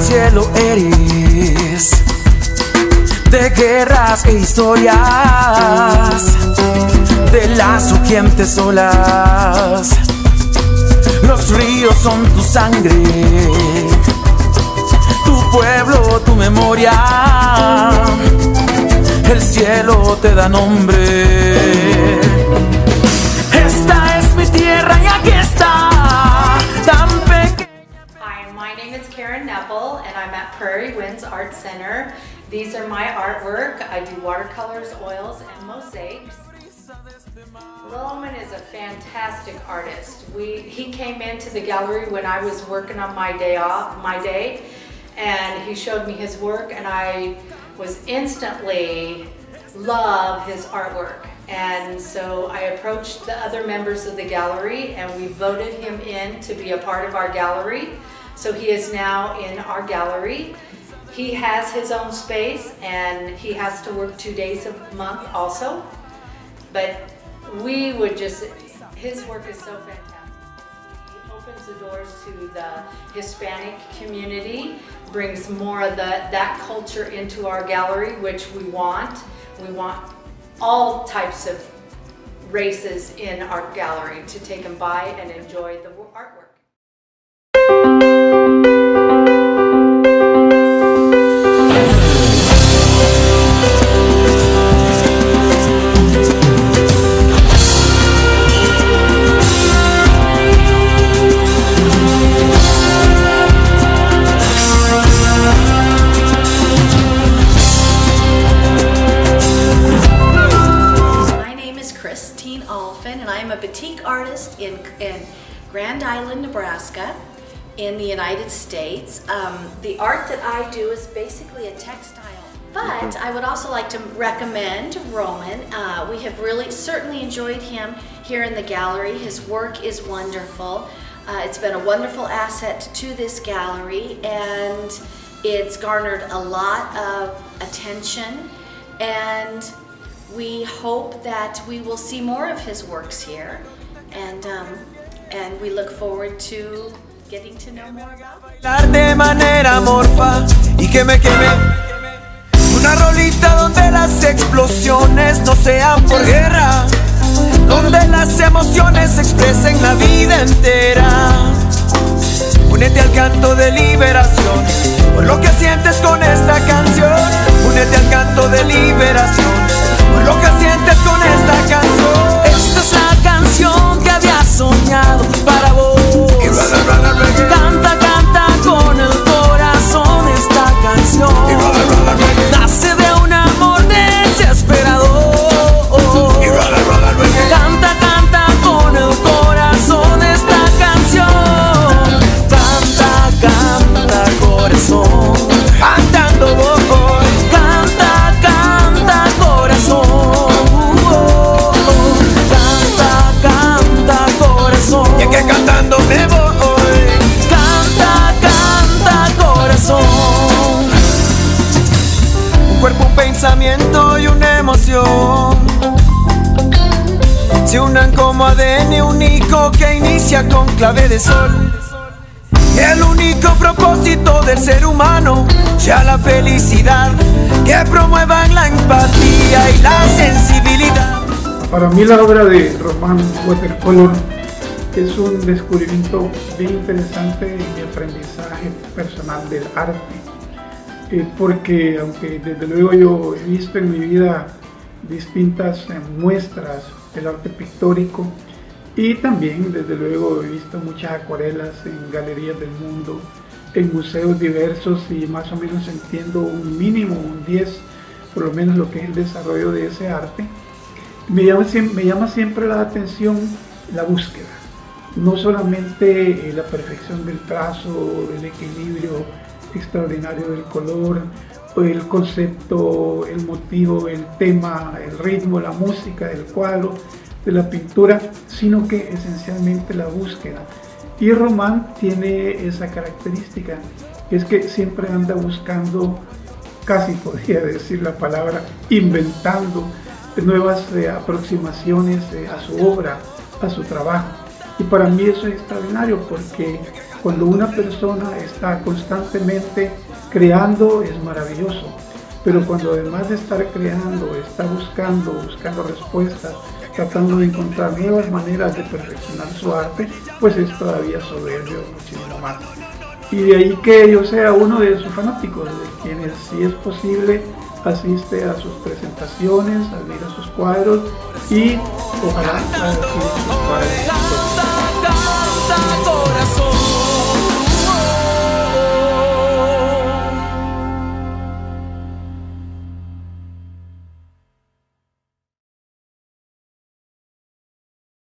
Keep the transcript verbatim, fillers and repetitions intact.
cielo eres, de guerras e historias, de las rugientes olas. Los ríos son tu sangre, tu pueblo, tu memoria. El cielo te da nombre. Esta es mi tierra y aquí está, tan pequeña. Hi, my name is Karen Nepple and I'm at Prairie Winds Art Center. These are my artwork. I do watercolors, oils, and mosaics. Roman is a fantastic artist. We, he came into the gallery when I was working on my day off, my day, and he showed me his work, and I was instantly love his artwork. And so I approached the other members of the gallery and we voted him in to be a part of our gallery. So he is now in our gallery. He has his own space and he has to work two days a month also. But we would just, his work is so fantastic. He opens the doors to the Hispanic community, brings more of the, that culture into our gallery, which we want. We want all types of races in our gallery to take them by and enjoy the artwork. And I am a batik artist in, in Grand Island, Nebraska, in the United States. Um, the art that I do is basically a textile. But I would also like to recommend Roman. Uh, we have really certainly enjoyed him here in the gallery. His work is wonderful. Uh, it's been a wonderful asset to this gallery, and it's garnered a lot of attention. And we hope that we will see more of his works here, and um, and we look forward to getting to know more about him. De manera morfa y que me queme. Una rolita donde las explosiones no sean por guerra, donde las emociones se expresen la vida entera. Únete al canto de liberación por lo que sientes con esta canción. Únete al canto de liberación por lo que sientes con esta canción. Esta es la canción que había soñado para vos. Canta, canta con el corazón esta canción. Nace de un amor desesperado. Canta, canta con el corazón esta canción. Canta, canta corazón, cantando voy. Canta, canta corazón. Canta, canta corazón. Y es que cantando me voy. Canta, canta corazón. Un cuerpo, un pensamiento y una emoción se unan como A D N único que inicia con clave de sol. El único propósito del ser humano sea la felicidad, que promuevan la empatía y la sensibilidad. Para mí la obra de Román Watercolor es un descubrimiento bien interesante en mi aprendizaje personal del arte, eh, porque aunque desde luego yo he visto en mi vida distintas eh, muestras del arte pictórico, y también desde luego he visto muchas acuarelas en galerías del mundo, en museos diversos, y más o menos entiendo un mínimo, un diez por lo menos lo que es el desarrollo de ese arte. Me llama, me llama siempre la atención la búsqueda, no solamente la perfección del trazo, el equilibrio extraordinario del color, el concepto, el motivo, el tema, el ritmo, la música del cuadro, de la pintura, sino que esencialmente la búsqueda. Y Román tiene esa característica, que es que siempre anda buscando, casi podría decir la palabra, inventando nuevas eh, aproximaciones eh, a su obra, a su trabajo. Y para mí eso es extraordinario, porque cuando una persona está constantemente creando es maravilloso, pero cuando además de estar creando, está buscando, buscando respuestas, tratando de encontrar nuevas maneras de perfeccionar su arte, pues es todavía soberbio muchísimo más. Y de ahí que yo sea uno de sus fanáticos, de quienes, si es posible, asiste a sus presentaciones, admira sus cuadros y ojalá adquiera sus cuadros.